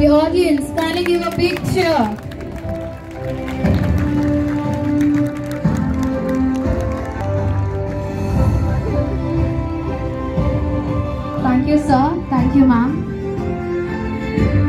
audience, kindly give a big cheer. Thank you, sir. Thank you, ma'am.